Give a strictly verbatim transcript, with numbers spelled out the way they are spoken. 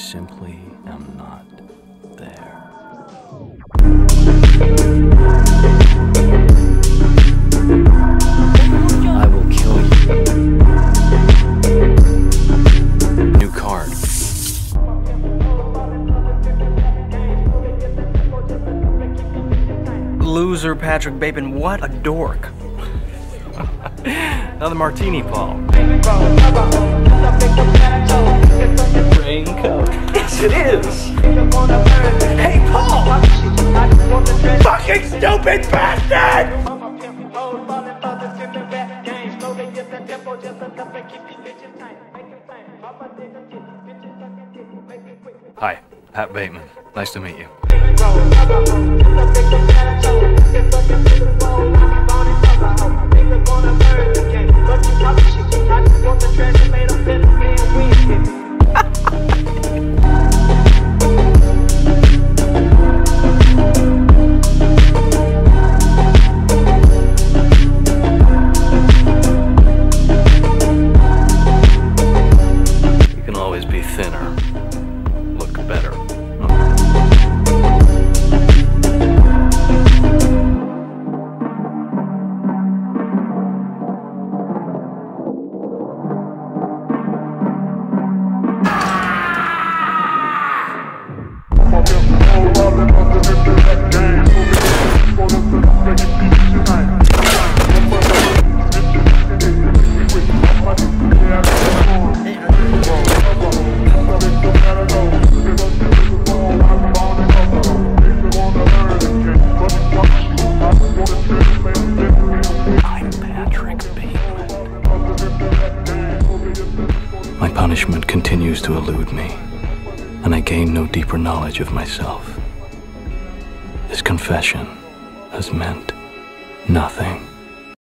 simply am not there. I will kill you. New card. Loser Patrick Bateman, what a dork. Another martini, Paul. Raincoat. Yes, it is. Hey, Paul! Fucking stupid bastard! Hi, Pat Bateman. Nice to meet you. You can always be thinner, look better. My punishment continues to elude me, and I gain no deeper knowledge of myself. This confession has meant nothing.